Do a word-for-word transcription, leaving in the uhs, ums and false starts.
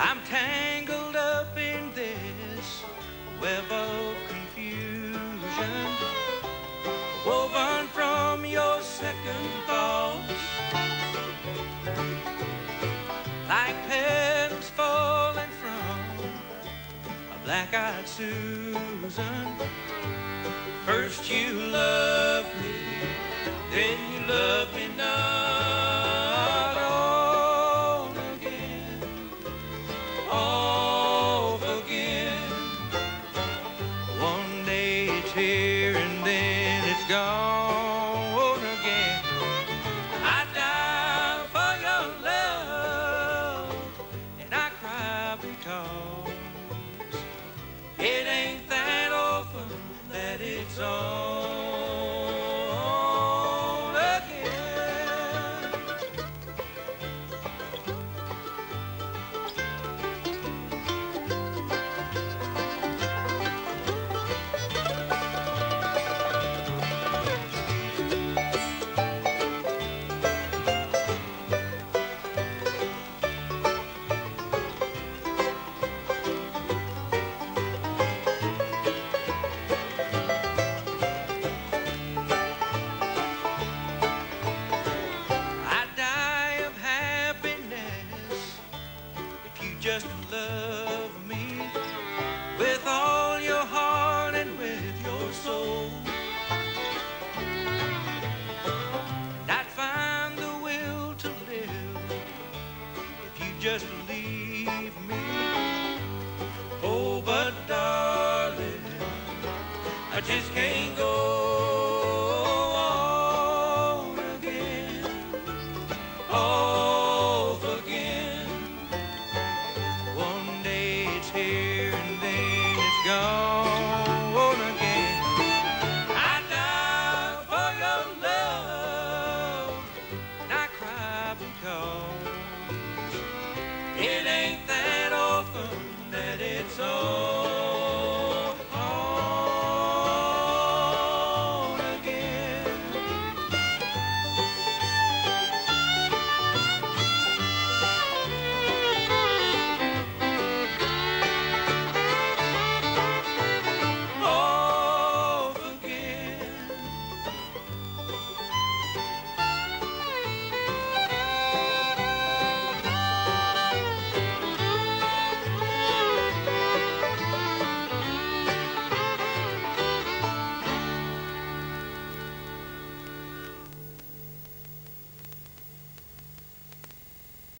I'm tangled up in this web of confusion, woven from your second thoughts, like petals falling from a black-eyed Susan. First you loved me, then you loved me not. On again, off again. One day it's here and then it's gone again. I die for your love and I cry because it ain't that often that it's on again. Just love me with all your heart and with your soul, and I'd find the will to live if you just leave me. Oh, but darling, I just can't go on again, off again. One day it's here and then it's gone.